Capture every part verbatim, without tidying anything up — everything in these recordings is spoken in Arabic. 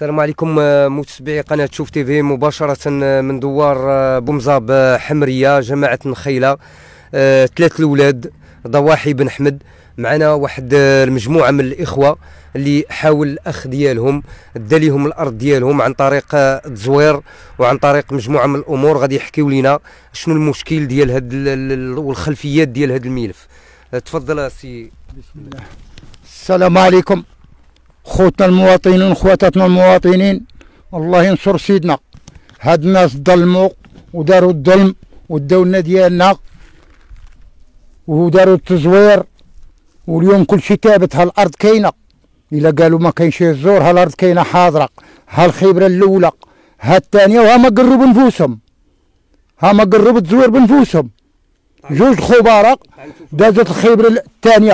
السلام عليكم متابعي قناة شوف تي في مباشرة من دوار بومزاب حمرية جماعة نخيلة. ثلاث الأولاد ضواحي بن حمد. معنا واحد المجموعة من الإخوة اللي حاول الأخ ديالهم دا ليهم الأرض ديالهم عن طريق التزوير وعن طريق مجموعة من الأمور. غادي يحكيو لينا شنو المشكل ديال هاد والخلفيات ديال هاد الملف. تفضل سي. بسم الله. السلام عليكم خوتنا المواطنين وخواتاتنا المواطنين، الله ينصر سيدنا. هاد الناس ظلموا وداروا الظلم والدولة ديالنا وداروا التزوير، واليوم كل شيء ثابت. هالارض كاينه، الا قالوا ما كاينش الزور هالارض كاينه حاضره. هالخبره الاولى، ها الثانيه، وها ما قربوا بنفوسهم، ها ما قربوا التزوير بنفوسهم. جوج خبراء دازت الخبره الثانيه.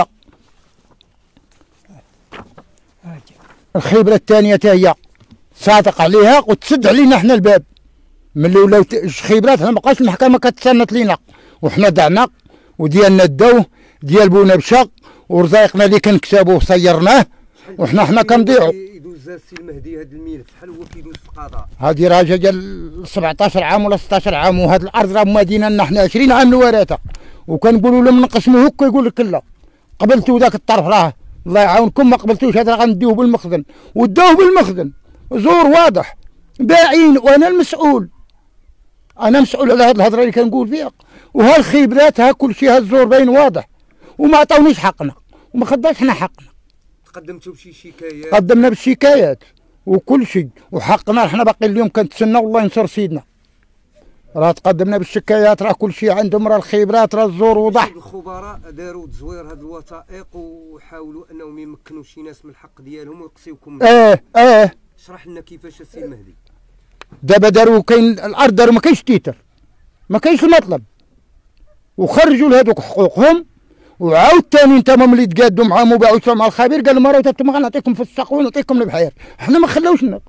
الخبره الثانيه تا هي صادق عليها وتسد علينا حنا الباب. ملي ولاو خبرات حنا مابقاش المحكمه كتسنت لينا، وحنا دعنا وديالنا داوه، ديال بونا بشق، ورزايقنا اللي كنكتبوه صيرناه، وحنا حنا كنضيعوا. يدوز السي المهدي هذا الملف شحال هو كيدوز في القضاء؟ هذه راجع ديال سبعطاش عام ولا ستطاش عام، وهاد الارض راه مدينه لنا حنا عشرين عام نوراتها، وكنقولوا لهم نقسموه هكا يقول لك لا. قبلتوا ذاك الطرف راه الله يعاونكم، ما قبلتوش هذا راه غنديوه بالمخزن، وداوه بالمخزن زور واضح باعين، وانا المسؤول، انا مسؤول على هاد الهضره اللي كنقول فيها. وها الخبرات ها كل شيء، ها الزور باين واضح، وما عطاونيش حقنا وما خداش حنا حقنا. قدمتوا بشي شكايات؟ قدمنا بالشكايات وكل شيء، وحقنا حنا باقي اليوم كنتسنى والله ينصر سيدنا. راه تقدمنا بالشكايات، راه كل شيء عندهم، راه الخبرات، راه الزور وضح. الخبراء داروا تزوير هاد الوثائق وحاولوا انهم يمكنوا شي ناس من الحق ديالهم ويقصيوكم. اه اه اشرح لنا كيفاش السي المهدي. دابا داروا كاين الارض، داروا ما كاينش تيتر، ما كاينش المطلب، وخرجوا لهذوك حقوقهم. وعاود ثاني انت ملي تقادوا معاهم وباعوا مع الخبير قال لهم راه انتم غنعطيكم في الساق ونعطيكم البحير، حنا ما خلاوش لنا.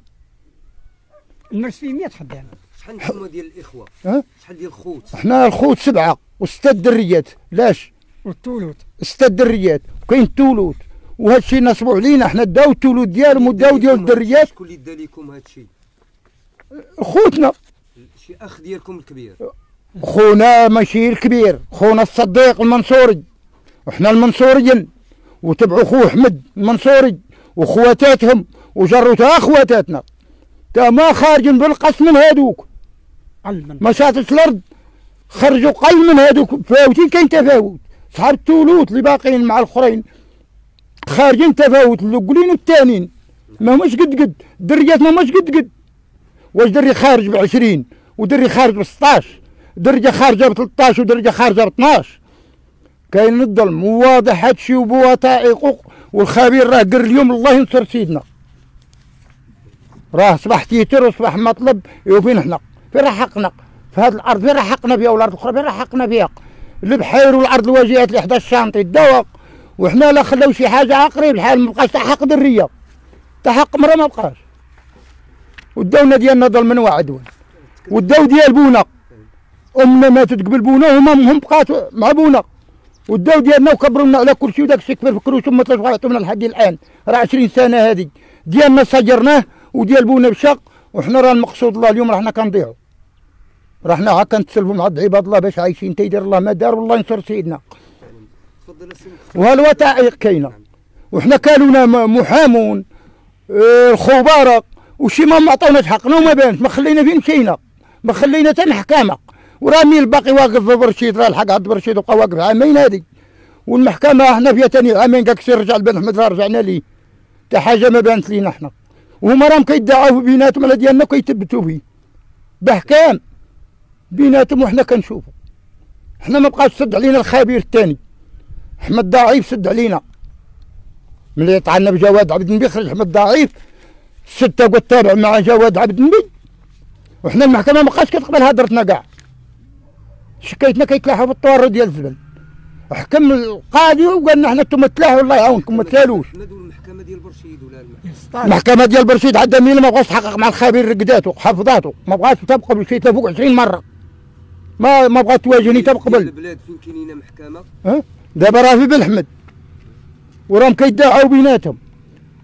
المرسيميات خدامه. شحال نتوما ديال الاخوه؟ ها؟ شحال ديال الخوت؟ حنا الخوت سبعه وسته دريات. لاش؟ والتولوت سته دريات، وكاين التولوت، وهذا الشيء نصبوا علينا حنا، داو التولوت ديالهم وداو ديال الدريات. شكون اللي دا لكم هذا الشيء؟ خوتنا، شي اخ ديالكم الكبير. خونا ماشي الكبير، خونا الصديق المنصوري، وحنا المنصوريين، وتبعوا خوه احمد المنصوري وخواتاتهم، وجروا تا خواتاتنا تا ما خارجين بالقسم من هادوك. ما شاتش الارض خرجوا قل من هادوك. فاوتين كاين تفاوت، صحاب التولوت اللي باقيين مع الاخرين خارجين تفاوت، الاولين والثانيين ما هماش قد قد. الدريات ما هماش قد قد. واش دري خارج ب عشرين ودري خارج ب ستطاش، درجه خارجه ب ثلاثطاش ودرجه خارجه ب اثناش. كاين الظلم وواضح هادشي وبوثائق، والخبير راه قر اليوم الله ينصر سيدنا. راه صباح تيتر وصباح مطلب. ايوا فين حنا؟ فين راه حقنا؟ في هاد الارض فين راه حقنا فيها؟ والارض الاخرى فين راه حقنا فيها؟ البحير والارض الواجهات اللي حدا الشانطي داوها، وحنا لا خلاو شي حاجه قريب الحال ما بقاش تا حق دريه، تا حق مرا ما بقاش. والدوله ديالنا ظلمنا وعدوان، والدو ديال بونا امنا ماتت قبل بونا وهما هم بقات مع بونا، والدو ديالنا وكبروا لنا على كل شيء، وداك الشيء كبر في كروشهم ما طلعوش يعطونا لحد الان. راه عشرين سنه هذه ديالنا سجرناه وديال بونا بشق، وحنا راه المقصود الله اليوم راه حنا كنضيعوا، راه حنا ها كنتسلفوا مع عباد الله باش عايشين، تيدير الله ما دار والله ينصر سيدنا. وهالوثائق كاينه، وحنا كانونا محامون اه الخبراء وشي ما عطاوناش حقنا وما بانش، ما خلينا فين مشينا، ما خلينا حتى محكمه. وراه مين الباقي واقف في برشيد، راه الحق عند برشيد وبقى واقف عامين هذه، والمحكمه حنا فيها ثاني عامين قالك سير رجع لبن احمد، راه رجعنا ليه حتى حاجه ما بانت لينا حنا. وهما راهم كيدعوا في بيناتهم على ديالنا كيثبتوا فيه بحكام بيناتهم، وحنا كنشوفوا. حنا ما بقاش سد علينا الخبير الثاني احمد ضعيف، سد علينا ملي طعنا بجواد عبد النبي، خرج احمد ضعيف سته قلت تابع مع جواد عبد النبي، وحنا المحكمه ما بقاش كتقبل هضرتنا كاع. شكايتنا كيتلاحوا في الطوار ديال الزبل، حكم القاضي وقال لنا حنا انتم تلاحوا الله يعاونكم ما تسالوش. المحكمه ديال برشيد ولا المحكمه ديال برشيد عندها مين ما بغاش تحقق مع الخبير، رقداته حفظاته ما بغاش تبقى مشيت فوق عشرين مره، ما ما بغات تواجهني حتى قبل. البلاد فين كاينين محكمه؟ ها دابا راه في بن احمد وراهم كيدعوا بيناتهم.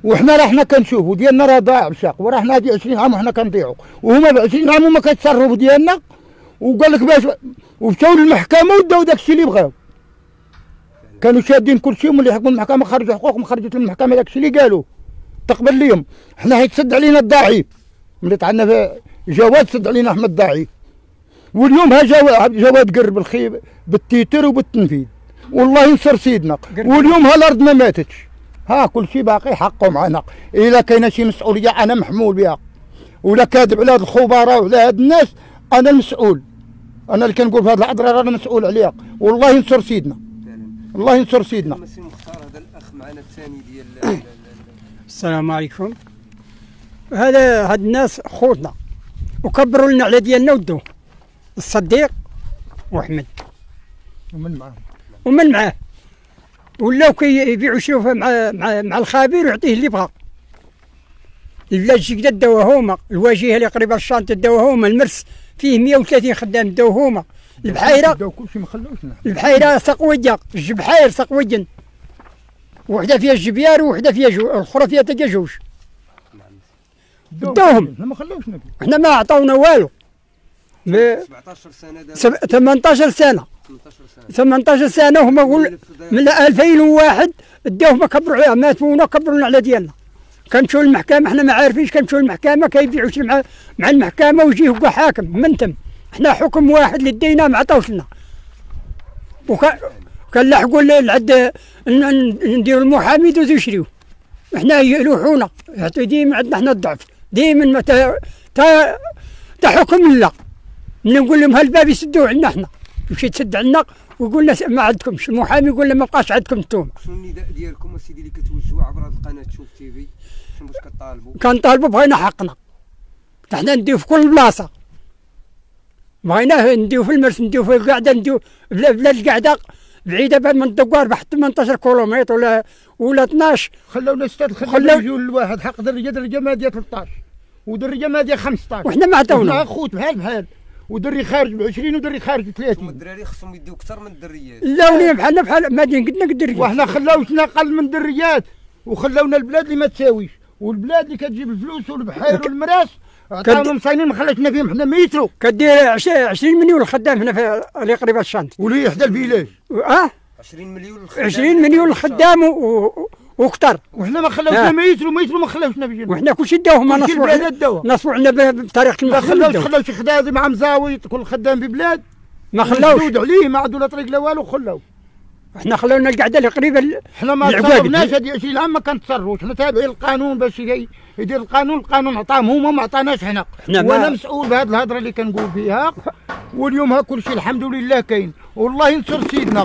وحنا راه حنا كنشوفوا ديالنا راه ضايع بشاق، وراه حنا هادي عشرين عام وحنا كنضيعوا، وهما ب عشرين عام وما كيتصرفوا ديالنا، وقال لك باش ومشاو للمحكمه وداو داك الشيء اللي بغاو. كانوا شادين كل شيء، وملي حكموا المحكمه خرجوا حقوقهم، خرجت المحكمه داك الشيء اللي قالوا تقبل ليهم. حنا حيتسد علينا الضعيف، ملي طعنا في جواد سد علينا احمد الضعيف، واليوم ها جواد جواد قرب الخيب بالتيتر وبالتنفيذ، والله ينصر سيدنا. واليوم ها الارض ما ماتتش، ها كل شيء باقي حقه معنا. الا كاينه شي مسؤوليه انا محمول بها، ولا كاذب على هاد الخبراء وعلى هاد الناس انا المسؤول، انا اللي كنقول في هاد العذره انا مسؤول عليها، والله ينصر سيدنا، الله ينصر سيدنا. سي مختار هذا الاخ معنا الثاني ديال السلام عليكم. هذا هاد الناس خوتنا وكبروا لنا على ديالنا ودوه الصديق واحمد ومن معاه ومن معاه، ولاو كيبيعوا شوفه مع مع مع الخبير ويعطيه اللي بغا. البلاد كدا داوها هما، الواجهه اللي قريبه الشانطه داوها هما، المرس فيه مية وثلاثين خدام داوها هما، البحيره داو كلشي ما خلاوش. البحيره سقويه، الجبحير سقويا، وحده فيها الجبيار وحده فيها جو، الاخرى فيها تلقى جوج. داوهم ما خلاوش نبي، احنا ما عطاونا والو. سبعطاش سنه دابا، سب... ثمنطاش سنه ثمنطاش سنه ثمنطاش سنه هما قول من ألفين وواحد داوهم كبروا عليها، ماتونا كبرونا على ديالنا. كنمشيو للمحكمه حنا ما عارفينش، كنمشيو للمحكمه كيبيعوا شي مع مع المحكمه ويجي هو حاكم من تم. حنا حكم واحد اللي دينا ما عطاوش لنا، وكان كنلحقوا لعند نديروا المحامي يدوزوا يشريوه. حنا يلوحونا يعطي ديما عندنا حنا الضعف ديما تا تا تا حكم لا. ملي نقول لهم هالباب يسدوه عندنا حنا، يمشي تسد عندنا ويقول لنا ما عندكمش، المحامي يقول لنا ما بقاش عندكم انتم. شنو النداء ديالكم اسيدي اللي كتوجهوا عبر هذه القناه شوف تي في؟ شنو باش كطالبوا؟ كنطالبوا بغينا حقنا، حنا نديو في كل بلاصه، بغيناه نديو في المرس، نديو في القعده، نديو بلا القعده بعيده من الدوار بحال ثمنطاش كيلومتر ولا ولا اثناش. خلاونا ستة خلاو يجيو لواحد حق درجه درجه ماديه ثلاثطاش ودرجه ماديه خمسطاش، وحنا ما عطاونا. خوت بحال بحال، ودري خارج ب عشرين ودري خارج ب ثلاثين. الدراري خصهم يديو اكثر من الدريات. لا ولينا بحالنا بحال مادين قدنا قد الدريات، وحنا خلاوشنا اقل من الدريات، وخلاونا البلاد اللي ما تساويش، والبلاد اللي كتجيب الفلوس والبحير والمراس عطاونا مصاينين ما خلاتنا فيهم حنا ميترو. كدير عشرين مليون الخدام هنا في اللي قريبه الشانط ولي حدا الفيلاج. اه عشرين مليون الخدام، عشرين مليون الخدام وكثر، وحنا ما خلاوشنا ميترو ميترو ما خلاوشنا بيجينا، وحنا كلشي داوهم نصبوا نصبوا عندنا بطريقه المخزن. ما خلاوش خلاوش خدادي مع مزاويط كل خدام ببلاد ما خلاوش عليه، ما عندو لا طريق لا والو خلاو. حنا خلاونا القعده اللي قريبه. حنا ما تصرفناش هذه عشرين عام ما كنتصرفوش، حنا تابعين القانون باش يدير القانون، القانون عطاهم هما ما عطاناش حنا. وانا مسؤول بهذه الهضره اللي كنقول فيها، واليوم ها كل شيء الحمد لله كاين، والله ينصر سيدنا،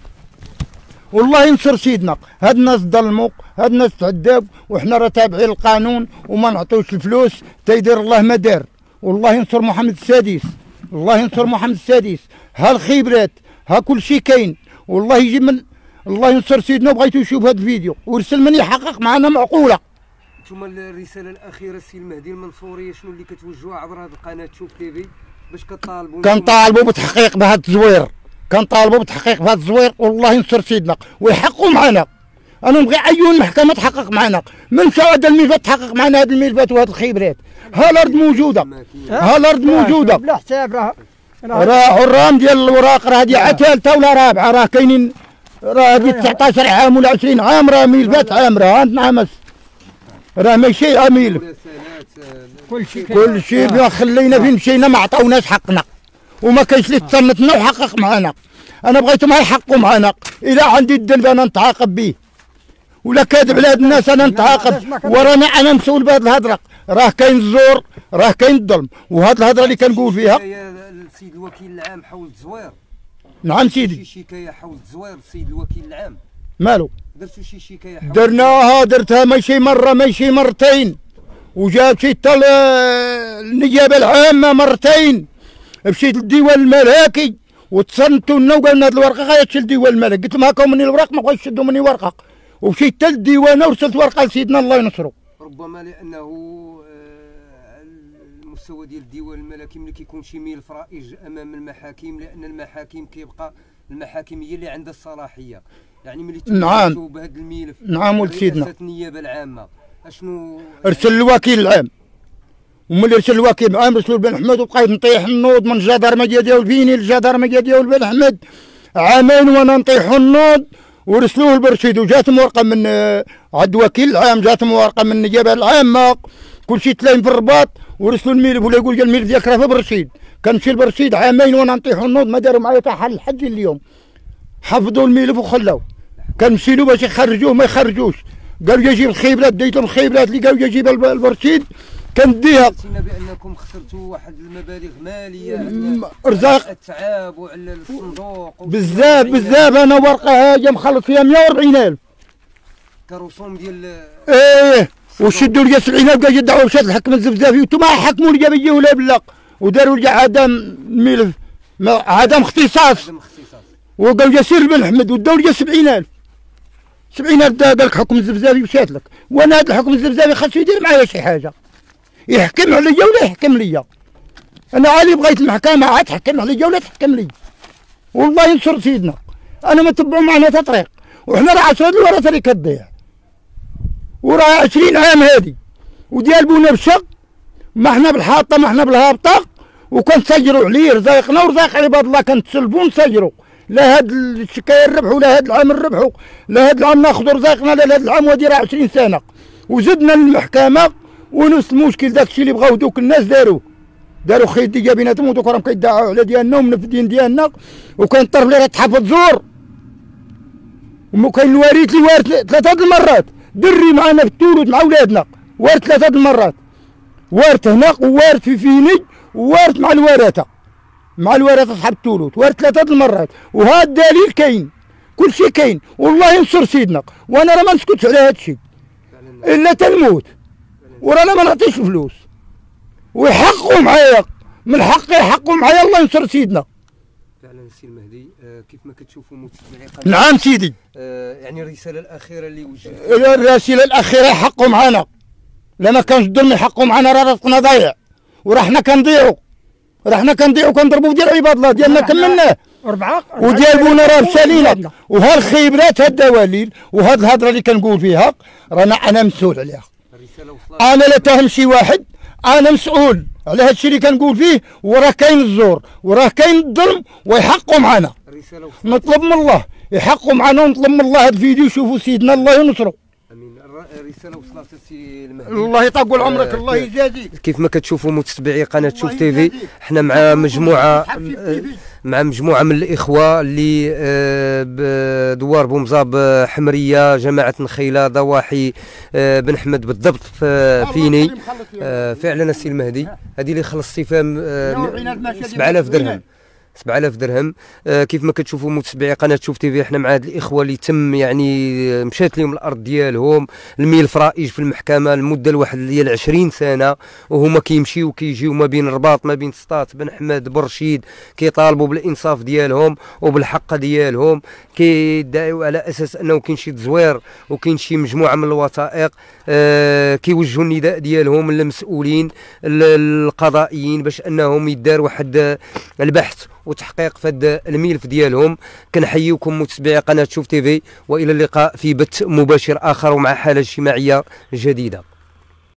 والله ينصر سيدنا. هاد الناس ظلموا، هاد الناس تعذب، وحنا راه تابعين القانون وما نعطيوش الفلوس تيدير الله ما دار. والله ينصر محمد السادس، الله ينصر محمد السادس. ها الخبرات ها كل شيء كاين، والله يجيب من الله ينصر سيدنا. وبغيتو يشوف هذا الفيديو ويرسل من يحقق معنا معقوله. ثم الرساله الاخيره السي المهدي المنصوري شنو اللي كتوجهوها عبر هذه القناه شوف تي في باش كطالبوا؟ كنطالبوا بالتحقيق بهذا التزوير، كنطالبوا بالتحقيق بهذا التزوير، والله ينصر سيدنا ويحققوا معنا. انا نبغي اي المحكمه تحقق معنا، من مشاو هذا الملفات تحقق معنا هذه الملفات وهذه الخبرات. ها الارض موجوده، ها الارض موجوده بلا حساب. راه راه عرام ديال الوراق، راه هذه عا ثالثه ولا رابعه، راه كاينين، راه هذه تسعطاش عام ولا عشرين عام، راه ملفات عامره عندنا مس، راه ماشي ملف. كل شيء كل شيء خلينا فين مشينا ما عطاوناش حقنا، وما كاينش اللي تصنتنا وحقق معنا. انا بغيتهم يحققوا معنا، الا عندي الذنب انا نتعاقب به، ولا كاذب على هاد الناس انا نتعاقب، وراني انا مسؤول بهاد الهضره. راه كاين الزور، راه كاين الظلم، وهاد الهضره اللي كنقول فيها. السيد الوكيل العام حول التزوير. نعم سيدي. شي شكايه حول التزوير السيد الوكيل العام. مالو؟ درتوا شي شكايه حول؟ درناها، درتها ماشي مره ماشي مرتين، وجاب شي حتى النيابه العامه مرتين، مشيت للديوان الملكي وتصنتوا لنا وقالنا هاد الورقه غايتمشي للديوان الملكي. قلت لهم هاكم مني الوراق ما بغاوش يشدوا مني ورقه، ومشيت حتى للديوانه ورسلت ورقه لسيدنا الله ينصرو. ربما لانه المستوى ديال الديوان الملكي ملي كيكون شي ملف رائج امام المحاكم، لان المحاكم كيبقى المحاكم هي اللي عندها الصلاحيه، يعني ملي نعم بهذا الملف نعم ولد سيدنا رئاسة النيابه العامه اشنو ارسل الوكيل العام، وملي ارسل الوكيل العام رسلوا بن احمد، وبقيت نطيح النوض من الجدرمجيه ديال فيني للجدرمجيه ديال بن احمد عامين وانا نطيح النوض، ورسلوه البرشيد وجاتهم ورقه من عند وكيل العام، جاتهم ورقه من النيابه العامه كلشي تلاين في الرباط، ورسلوا الملف ولا يقول الملف ديالك راه في برشيد. كنمشي لبرشيد عامين وانا نطيح النوض ما داروا معايا حتى حل لحد اليوم، حفظوا الملف وخلاو. كنمشي له باش يخرجوه ما يخرجوش، قالوا يجيب الخيبرات، ديت لهم الخيبرات اللي قالوا يجيب البرشيد كنديها. سمعنا بانكم خسرتوا واحد المبالغ ماليه ارزاق التعاب وعلى الصندوق بزاف بزاف. انا ورقه هاجه مخلص فيها مئة وأربعين ألف كرسوم ديال ايه، وشدوا لي سبعين ألف قال يدعوا شاد الحكم الزبزافي، وانتم حكموا لي بيجي ولا بلق، وداروا لي عدم ملف عدم اختصاص، وقالوا لي سير بن احمد وداو لي سبعين ألف سبعين ألف قال لك حكم الزبزافي مشات لك، وانا هذا الحكم الزبزافي خاصو يدير معايا شي حاجه، يحكم عليا ولا يحكم ليا. انا عالي بغيت المحكمه عاد تحكم عليا ولا تحكم لي، والله ينصر سيدنا. انا ما تبعوا معنا تا طريق، وحنا راه عشرة الورثه اللي كتضيع، وراه عشرين عام هادي، وديال بونا بالشق ما حنا بالحاطه ما حنا بالهابطه، وكنسيروا عليه رزاقنا ورزاق عباد الله، كنتسلفوا ونسيروا، لا هاد الشكايه نربحوا لا هاد العام نربحوا، لا هاد العام ناخذوا رزاقنا لا هاد العام، وهادي راه عشرين سنه، وزدنا للمحكمه ونفس المشكل. داكشي اللي بغاو دوك الناس داروه، داروا خيط ديال بيناتهم، ودوك راهم كيدعوا على ديالنا ومن في الدين ديالنا، وكاين الطرف اللي راه تحفظ زور، وكاين الوريث اللي وارث ثلاثه د المرات، دري معنا في التولد مع ولادنا وارث ثلاثه د المرات، وارث هنا ووارث في فيني ووارث مع الورثه مع الورثه صحاب التولد، وارث ثلاثه د المرات، وهذا الدليل كاين، كل شيء كاين، والله ينصر سيدنا. وانا راه ما نسكتش على هذا الشيء الا تنموت، ورانا ما نعطيش فلوس، ويحقوا معايا من حقي يحقوا معايا، الله ينصر سيدنا. فعلا السي المهدي آه كيف ما كتشوفوا متابعي نعم سيدي. آه يعني الرساله الاخيره اللي وجهتها، الرساله الاخيره يحقوا معانا، لا ما كانش الظلم يحقوا معانا، راه رزقنا ضايع، وراه حنا كنضيعوا، راه حنا كنضيعوا كنضربوا ديال عباد الله ديالنا كملناه، أربعة وديال بونا راه مشالينا، وها الخيبرات ها الدواليل وهاد الهضره اللي كنقول فيها رانا انا مسؤول عليها. انا لا تهم شي واحد، انا مسؤول على هاد الشيء اللي كنقول فيه، وراه كاين الزور وراه كاين الظلم، ويحقوا معنا. نطلب من الله يحقوا معنا، ونطلب من الله هاد الفيديو يشوفوا سيدنا الله ينصرو. امين. الرساله وصلت السي المهدي، الله يطول عمرك، الله يجازيك. كيف ما كتشوفوا متتبعي قناه شوف تيفي، حنا مع مجموعه مع مجموعه من الاخوه اللي بدوار بومزاب حمريه جماعه نخيله ضواحي بن احمد بالضبط في فيني. فعلا السي المهدي هذه اللي خلصتي فيها سبعة آلاف درهم سبعة آلاف درهم. آه كيف ما كتشوفوا متابعي قناه شوف تيفي، احنا مع هاد الاخوه اللي تم يعني مشات لهم الارض ديالهم، الملف رائج في المحكمه لمده واحد ديال عشرين سنه، وهما كيمشيو وكيجيو ما بين الرباط ما بين سطات بن احمد برشيد، كيطالبوا بالانصاف ديالهم وبالحق ديالهم، كيدعيو على اساس انه كاين شي تزوير وكاين شي مجموعه من الوثائق. آه كيوجهوا النداء ديالهم للمسؤولين القضائيين باش انهم يدار واحد البحث وتحقيق في هذا الملف ديالهم. كنحييكم متابعي قناه شوف تيفي، والى اللقاء في بث مباشر اخر ومع حاله اجتماعيه جديده.